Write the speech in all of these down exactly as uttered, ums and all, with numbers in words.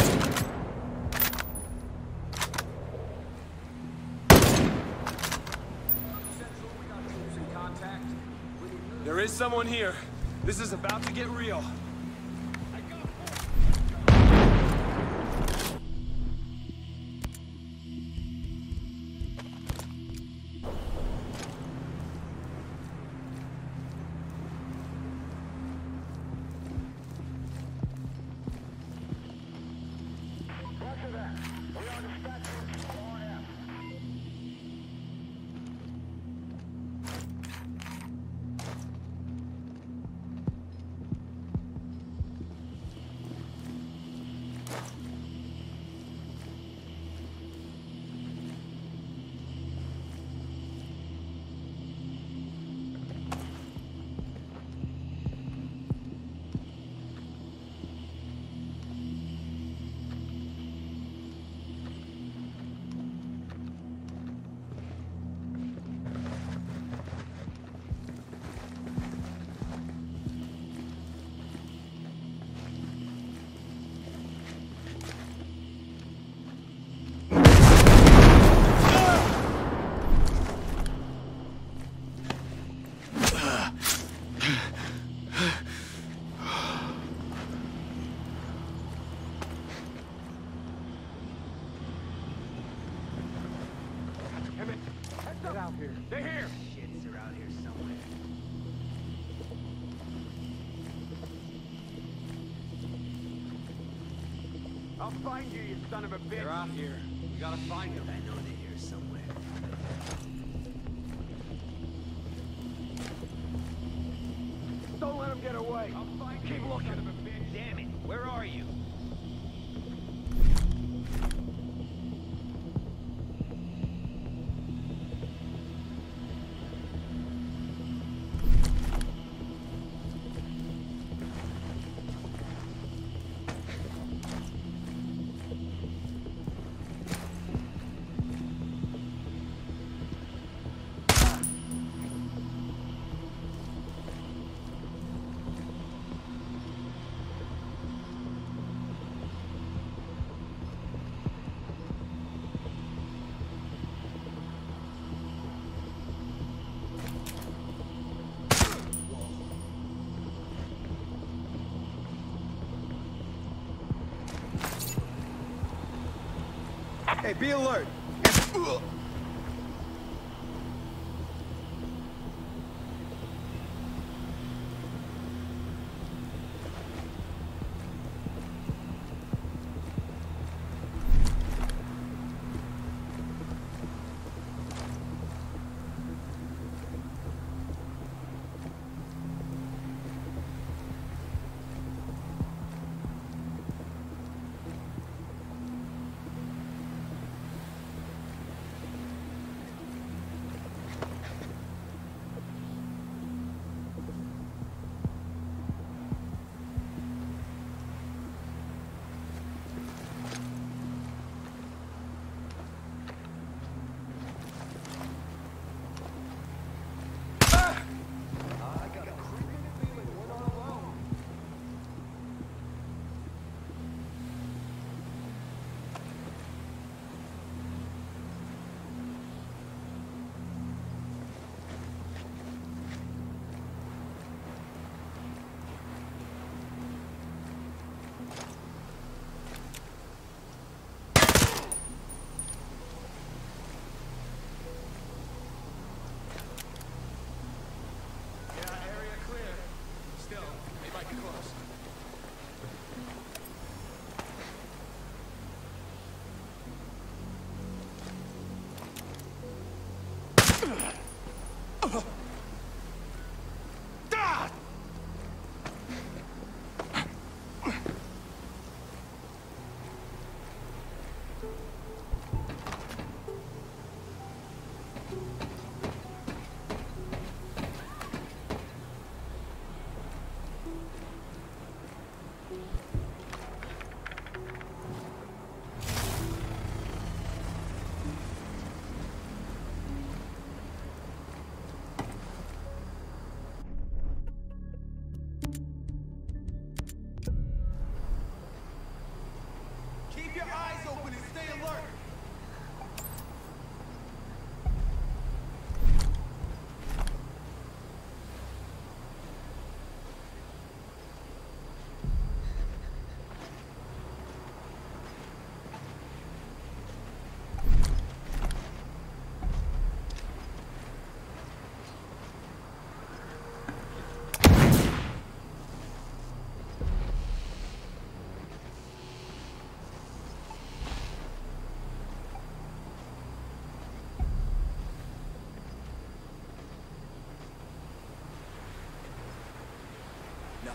There is someone here. This is about to get real. Get out here. They're here! Shit's around here somewhere. I'll find you, you son of a bitch! They're out here. We gotta find them. I know they're here somewhere. Don't let them get away! I'll find Keep you, looking! Son of a bitch! Damn it! Where are you? Hey, be alert!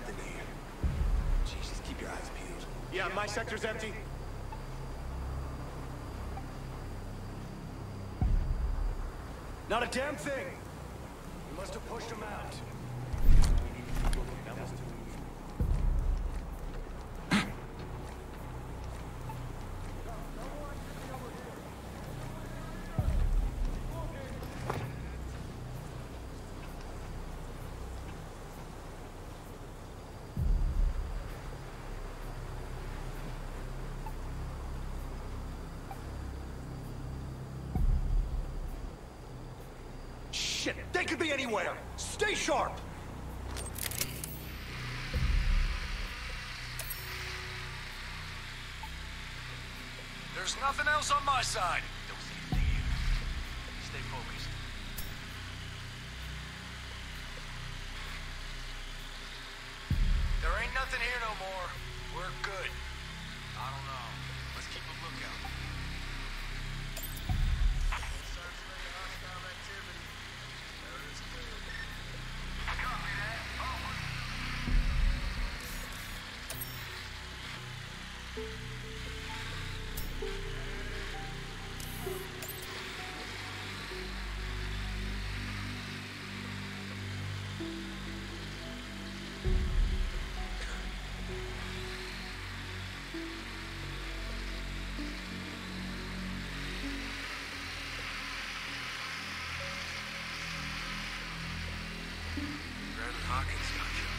nothing here. Jesus, keep your eyes peeled. Yeah, my sector's empty. Not a damn thing! We must have pushed him out. That must have... Shit, they could be anywhere! Stay sharp! There's nothing else on my side. Don't say anything here. Stay focused. There ain't nothing here no more. We're good. I don't know. Let's keep a lookout. Starts making hostile activity. There is good. Copy that. Over. Hawkins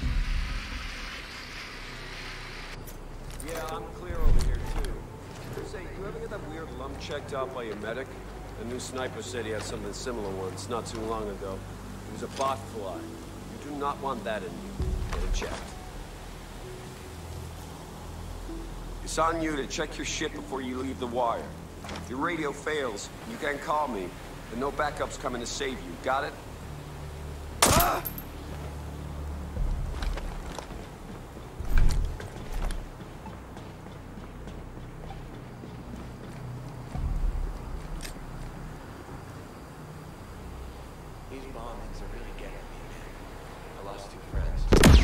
got killed. Yeah, I'm clear over here, too. Say, you ever get that weird lump checked out by your medic? The new sniper said he had something similar once, not too long ago. It was a bot fly. You do not want that in you. Get it checked. It's on you to check your shit before you leave the wire. If your radio fails, you can call me, but no backups coming to save you. Got it? Ah! These bombings are really getting me, man. I lost two friends.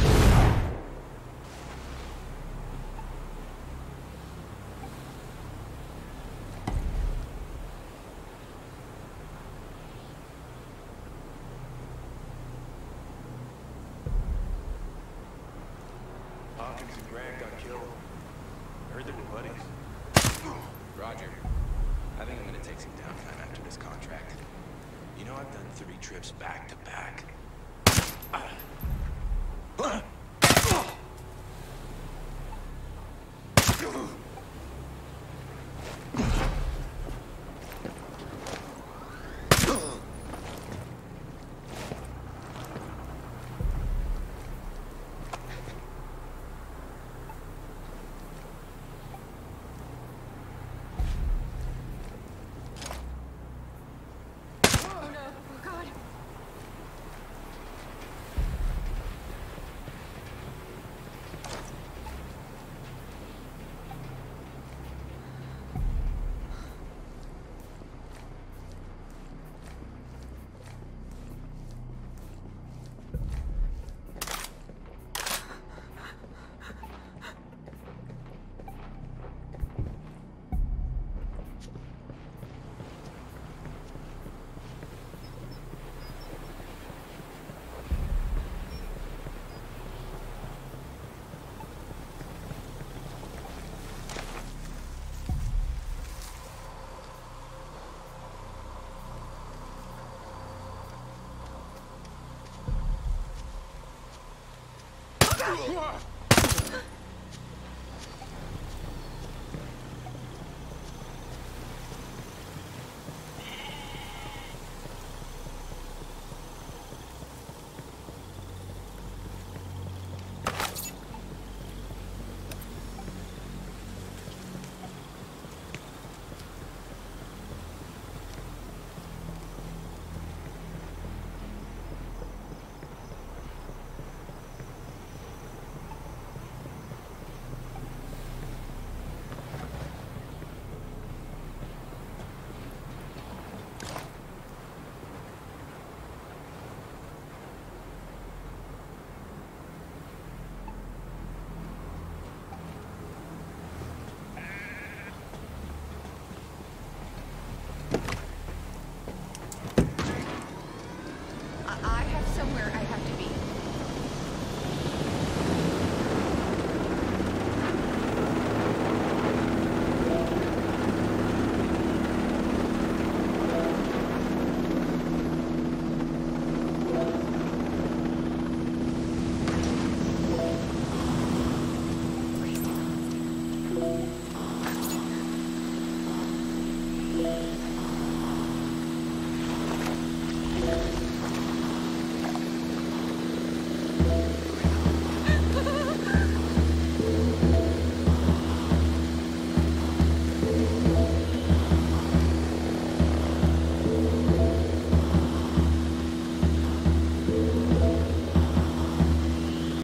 Hawkins and Grant got killed. I heard they were buddies. Roger. I think I'm gonna take some downtime after this contract. You know, I've done three trips back to back.